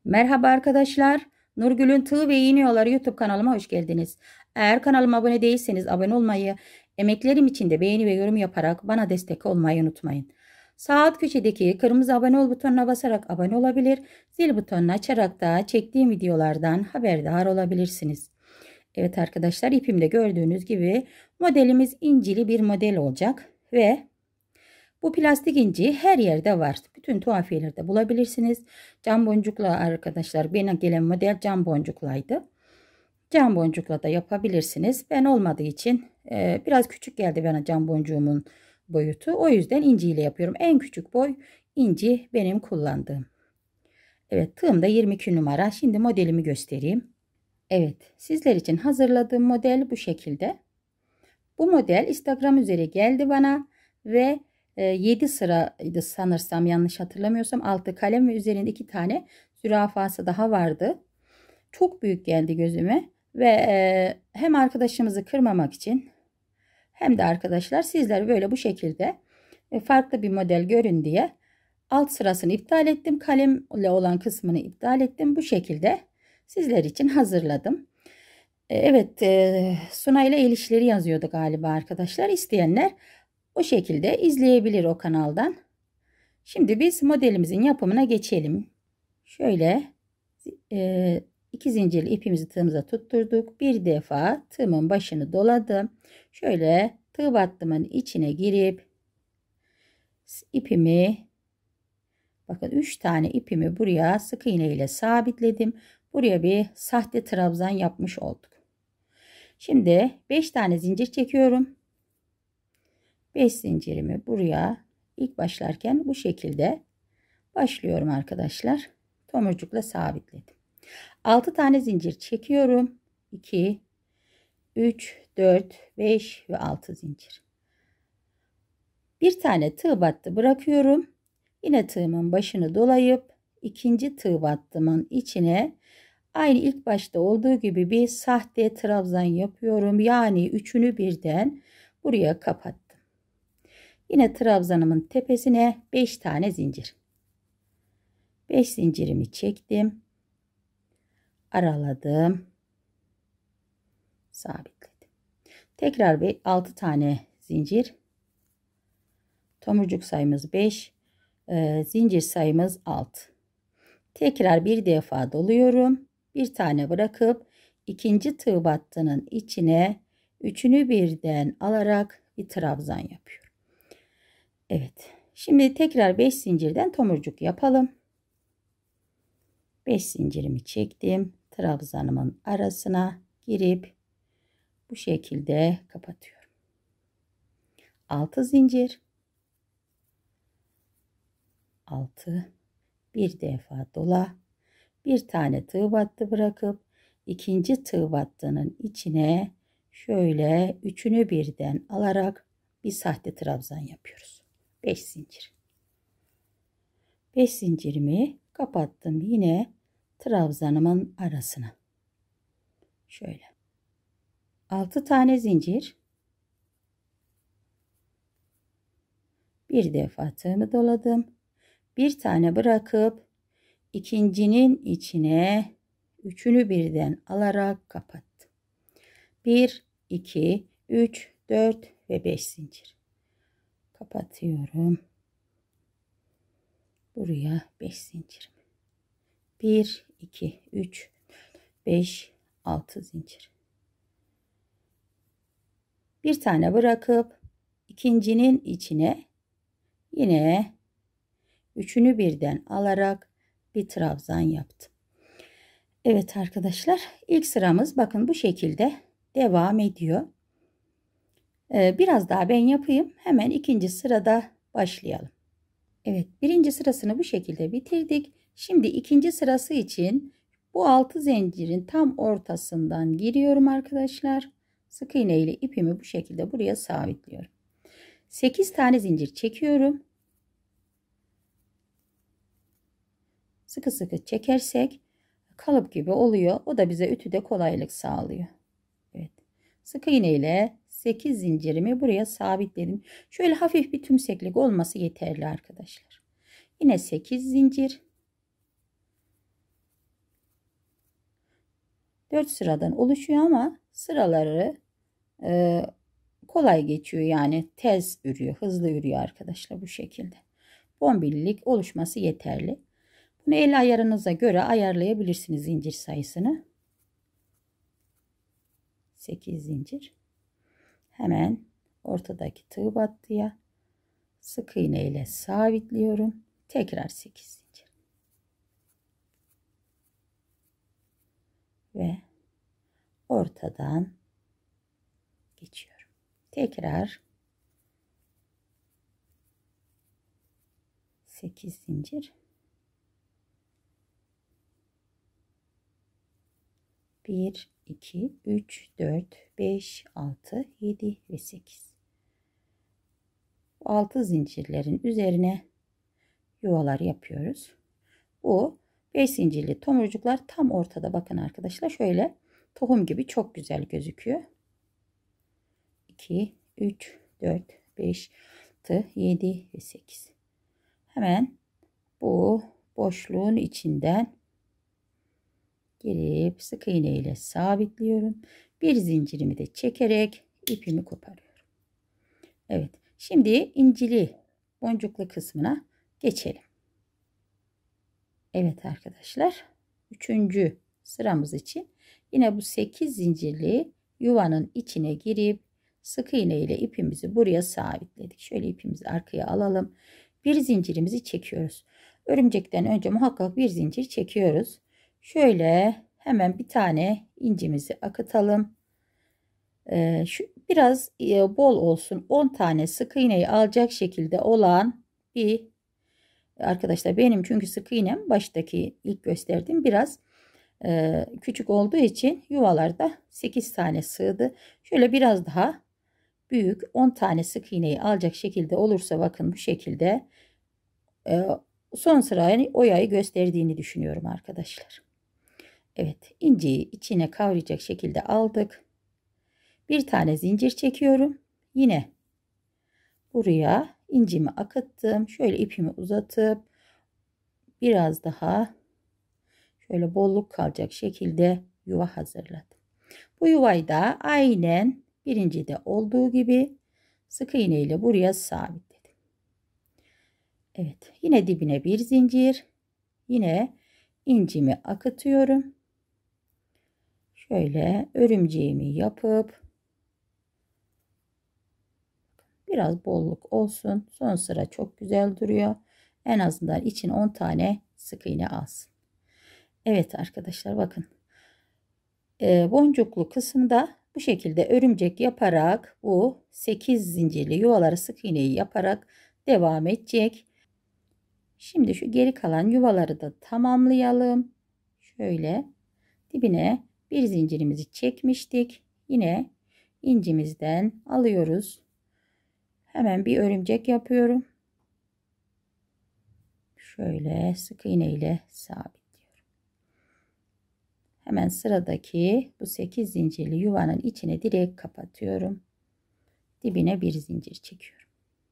Merhaba arkadaşlar. Nurgül'ün Tığ ve İğne Yolları YouTube kanalıma hoş geldiniz. Eğer kanalıma abone değilseniz abone olmayı, emeklerim için de beğeni ve yorum yaparak bana destek olmayı unutmayın. Sağ alt köşedeki kırmızı abone ol butonuna basarak abone olabilir, zil butonunu açarak da çektiğim videolardan haberdar olabilirsiniz. Evet arkadaşlar, ipimde gördüğünüz gibi modelimiz incili bir model olacak ve bu plastik inci her yerde var. Bütün tuhafiyelerde bulabilirsiniz. Cam boncukla arkadaşlar, bana gelen model cam boncuklaydı. Cam boncukla da yapabilirsiniz. Ben olmadığı için biraz küçük geldi bana cam boncuğumun boyutu. O yüzden inci ile yapıyorum. En küçük boy inci benim kullandığım. Evet, tığım da 22 numara. Şimdi modelimi göstereyim. Evet, sizler için hazırladığım model bu şekilde. Bu model Instagram üzeri geldi bana ve 7 sıraydı sanırsam, yanlış hatırlamıyorsam. 6 kalem ve üzerinde 2 tane zürafası daha vardı. Çok büyük geldi gözüme ve hem arkadaşımızı kırmamak için hem de arkadaşlar sizler böyle bu şekilde farklı bir model görün diye alt sırasını iptal ettim. Kalemle olan kısmını iptal ettim. Bu şekilde sizler için hazırladım. Evet, Suna ile El İşleri yazıyordu galiba arkadaşlar. İsteyenler o şekilde izleyebilir o kanaldan. Şimdi biz modelimizin yapımına geçelim. Şöyle iki zincirli ipimizi tığımıza tutturduk. Bir defa tığımın başını doladım. Şöyle tığ battımın içine girip ipimi, bakın 3 tane ipimi buraya sık iğne ile sabitledim. Buraya bir sahte trabzan yapmış olduk. Şimdi 5 tane zincir çekiyorum. 5 zincirimi buraya ilk başlarken bu şekilde başlıyorum arkadaşlar. Tomurcukla sabitledim. 6 tane zincir çekiyorum. 2, 3, 4, 5 ve 6 zincir. Bir tane tığ battı bırakıyorum. Yine tığımın başını dolayıp ikinci tığ battımın içine aynı ilk başta olduğu gibi bir sahte trabzan yapıyorum. Yani üçünü birden buraya kapattım. Yine trabzanımın tepesine 5 tane zincir. 5 zincirimi çektim. Araladım. Sabitledim. Tekrar 6 tane zincir. Tomurcuk sayımız 5. Zincir sayımız 6. Tekrar bir defa doluyorum. Bir tane bırakıp ikinci tığ battının içine üçünü birden alarak bir trabzan yapıyorum. Evet. Şimdi tekrar 5 zincirden tomurcuk yapalım. 5 zincirimi çektim. Trabzanımın arasına girip bu şekilde kapatıyorum. 6 zincir. 6. Bir defa dola. Bir tane tığ battı bırakıp ikinci tığ battının içine şöyle üçünü birden alarak bir sahte trabzan yapıyoruz. 5 zincir. 5 zincirimi kapattım yine trabzanımın arasına. Şöyle. 6 tane zincir. Bir defa tığımı doladım. Bir tane bırakıp ikincinin içine üçünü birden alarak kapattım. 1, 2, 3, 4 ve 5 zincir. Kapatıyorum. Buraya 5 zincir. 1, 2, 3, 5, 6 zincir. Bir tane bırakıp ikincinin içine yine üçünü birden alarak bir trabzan yaptım. Evet arkadaşlar, ilk sıramız bakın bu şekilde devam ediyor. Biraz daha ben yapayım. Hemen ikinci sırada başlayalım. Evet, birinci sırasını bu şekilde bitirdik. Şimdi ikinci sırası için bu 6 zincirin tam ortasından giriyorum arkadaşlar. Sık iğne ile ipimi bu şekilde buraya sabitliyorum. 8 tane zincir çekiyorum. Sıkı sıkı çekersek kalıp gibi oluyor. O da bize ütüde kolaylık sağlıyor. Evet. Sık iğne ile 8 zincirimi buraya sabitledim. Şöyle hafif bir tümseklik olması yeterli arkadaşlar. Yine 8 zincir. 4 sıradan oluşuyor ama sıraları kolay geçiyor, yani tez örüyor, hızlı örüyor arkadaşlar bu şekilde. Bombililik oluşması yeterli. Bunu el ayarınıza göre ayarlayabilirsiniz zincir sayısını. 8 zincir. Hemen ortadaki tığ battıya sık iğne ile sabitliyorum. Tekrar 8 zincir. Ve ortadan geçiyorum. Tekrar 8 zincir. 1, 2, 3, 4, 5, 6, 7 ve 8. 6 zincirlerin üzerine yuvalar yapıyoruz. Bu 5 zincirli tomurcuklar tam ortada, bakın arkadaşlar, şöyle tohum gibi çok güzel gözüküyor. 2, 3, 4, 5, 6, 7 ve 8. Hemen bu boşluğun içinden girip sık iğne ile sabitliyorum. Bir zincirimi de çekerek ipimi koparıyorum. Evet, şimdi incili boncuklu kısmına geçelim. Evet arkadaşlar, 3. sıramız için yine bu 8 zincirli yuvanın içine girip sık iğne ile ipimizi buraya sabitledik. Şöyle ipimizi arkaya alalım. Bir zincirimizi çekiyoruz. Örümcekten önce muhakkak bir zincir çekiyoruz. Şöyle hemen bir tane incimizi akıtalım. Şu biraz bol olsun. 10 tane sık iğneyi alacak şekilde olan bir, arkadaşlar benim çünkü sık iğnem baştaki ilk gösterdiğim biraz küçük olduğu için yuvalarda 8 tane sığdı. Şöyle biraz daha büyük 10 tane sık iğneyi alacak şekilde olursa, bakın bu şekilde son sırayı oyayı gösterdiğini düşünüyorum arkadaşlar. Evet, inciyi içine kavrayacak şekilde aldık. Bir tane zincir çekiyorum. Yine buraya incimi akıttım. Şöyle ipimi uzatıp biraz daha şöyle bolluk kalacak şekilde yuva hazırladım. Bu yuvayı da aynen birincide olduğu gibi sık iğne ile buraya sabitledim. Evet, yine dibine bir zincir. Yine incimi akıtıyorum. Şöyle örümceğimi yapıp biraz bolluk olsun. Son sıra çok güzel duruyor. En azından için 10 tane sık iğne alsın. Evet arkadaşlar, bakın. Boncuklu kısımda bu şekilde örümcek yaparak bu 8 zincirli yuvaları sık iğneyi yaparak devam edecek. Şimdi şu geri kalan yuvaları da tamamlayalım. Şöyle dibine bir zincirimizi çekmiştik. Yine incimizden alıyoruz. Hemen bir örümcek yapıyorum. Şöyle sık iğne ile sabitliyorum. Hemen sıradaki bu 8 zincirli yuvanın içine direkt kapatıyorum. Dibine bir zincir çekiyorum.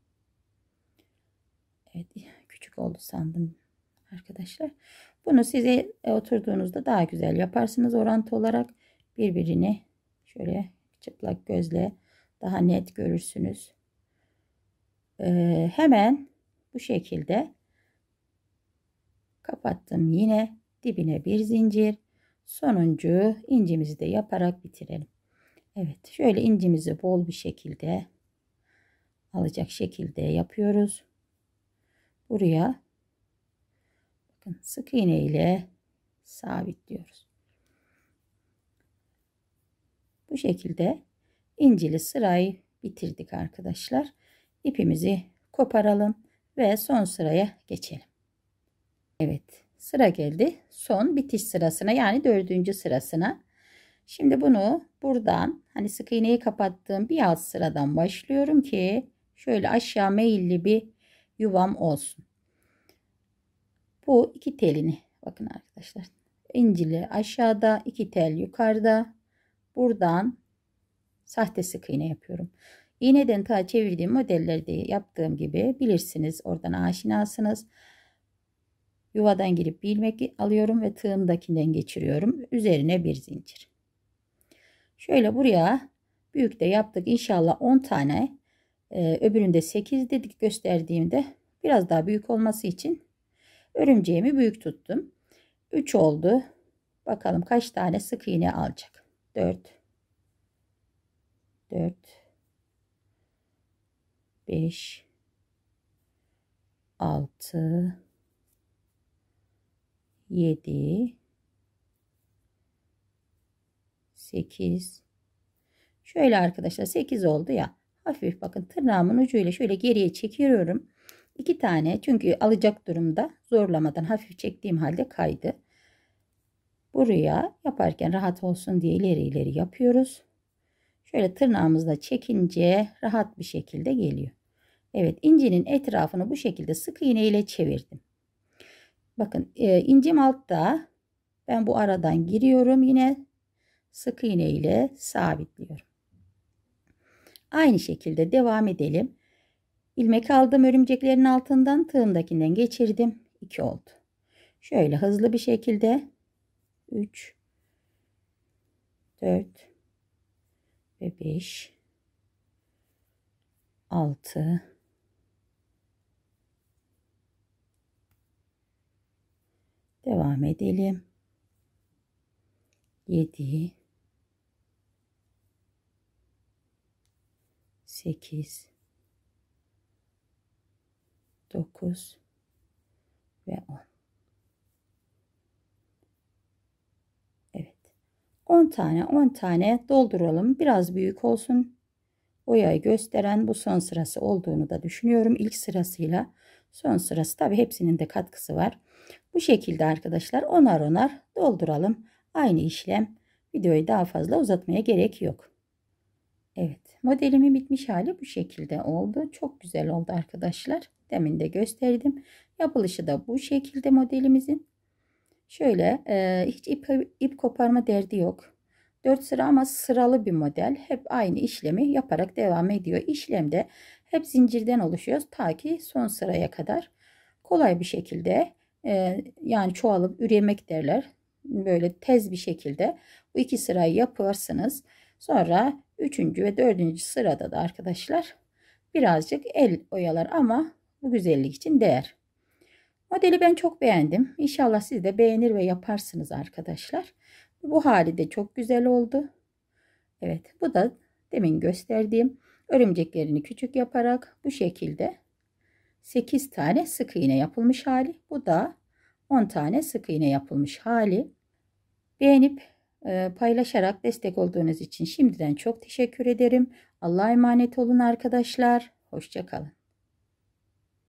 Evet, küçük oldu sandım arkadaşlar. Bunu size oturduğunuzda daha güzel yaparsınız. Orantı olarak birbirini şöyle çıplak gözle daha net görürsünüz. Hemen bu şekilde kapattım. Yine dibine bir zincir. Sonuncu incimizi de yaparak bitirelim. Evet, şöyle incimizi bol bir şekilde alacak şekilde yapıyoruz. Buraya bakın sık iğne ile sabitliyoruz. Bu şekilde incili sırayı bitirdik arkadaşlar. İpimizi koparalım ve son sıraya geçelim. Evet, sıra geldi son bitiş sırasına, yani 4. sırasına. Şimdi bunu buradan, hani sık iğneyi kapattığım bir alt sıradan başlıyorum ki şöyle aşağı meyilli bir yuvam olsun. Bu iki telini bakın arkadaşlar, incili aşağıda, iki tel yukarıda. Buradan sahte sık iğne yapıyorum. İğneden ta çevirdiğim modellerde yaptığım gibi bilirsiniz, oradan aşinasınız. Yuvadan girip bir ilmek alıyorum ve tığımdakinden geçiriyorum. Üzerine bir zincir. Şöyle buraya büyük de yaptık. İnşallah 10 tane. Öbüründe 8 dedik gösterdiğimde. Biraz daha büyük olması için örümceğimi büyük tuttum. 3 oldu. Bakalım kaç tane sık iğne alacak. 4 4 5 6 7 8 şöyle arkadaşlar 8 oldu ya. Hafif bakın tırnağımın ucuyla şöyle geriye çekiyorum. 2 tane çünkü alacak durumda zorlamadan hafif çektiğim halde kaydı. Buraya yaparken rahat olsun diye ileri ileri yapıyoruz. Şöyle tırnağımızla çekince rahat bir şekilde geliyor. Evet, incinin etrafını bu şekilde sık iğne ile çevirdim. Bakın incim altta, ben bu aradan giriyorum, yine sık iğne ile sabitliyorum. Aynı şekilde devam edelim. İlmek aldım örümceklerin altından, tığımdakinden geçirdim. 2 oldu. Şöyle hızlı bir şekilde 3 4 ve 5 6 devam edelim. 7 8 9 ve 10. Evet. 10 tane dolduralım. Biraz büyük olsun. Oyayı gösteren bu son sırası olduğunu da düşünüyorum. İlk sırasıyla son sırası, tabi hepsinin de katkısı var. Bu şekilde arkadaşlar onar dolduralım. Aynı işlem. Videoyu daha fazla uzatmaya gerek yok. Evet, modelimin bitmiş hali bu şekilde oldu. Çok güzel oldu arkadaşlar. Demin de gösterdim. Yapılışı da bu şekilde modelimizin. Şöyle hiç ip koparma derdi yok. 4 sıra ama sıralı bir model. Hep aynı işlemi yaparak devam ediyor. İşlemde hep zincirden oluşuyor ta ki son sıraya kadar. Kolay bir şekilde yani çoğalıp üremek derler. Böyle tez bir şekilde bu 2 sırayı yaparsınız. Sonra 3. ve 4. sırada da arkadaşlar birazcık el oyalar ama bu güzellik için değer. Modeli ben çok beğendim. İnşallah siz de beğenir ve yaparsınız arkadaşlar. Bu hali de çok güzel oldu. Evet, bu da demin gösterdiğim örümceklerini küçük yaparak bu şekilde 8 tane sık iğne yapılmış hali. Bu da 10 tane sık iğne yapılmış hali. Beğenip paylaşarak destek olduğunuz için şimdiden çok teşekkür ederim. Allah'a emanet olun arkadaşlar. Hoşça kalın.